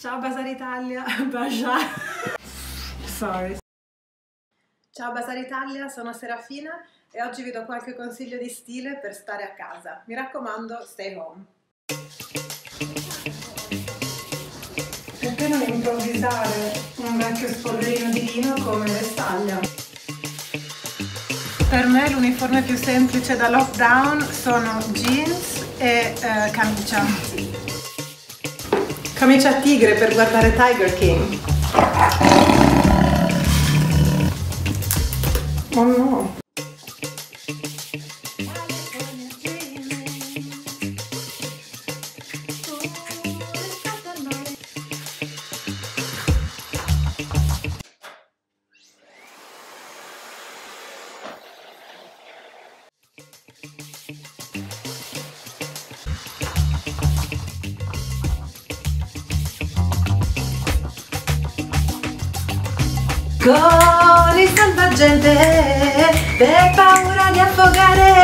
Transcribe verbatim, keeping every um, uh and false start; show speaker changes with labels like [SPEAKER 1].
[SPEAKER 1] Ciao Bazar Italia, Bazar. Sorry. Ciao Bazar Italia, sono Serafina e oggi vi do qualche consiglio di stile per stare a casa. Mi raccomando, stay home. Perché non improvvisare un vecchio spolverino di lino come vestaglia? Per me l'uniforme più semplice da lockdown sono jeans e eh, camicia. Camicia a tigre per guardare Tiger King. Oh no! Con il salvagente per paura di affogare.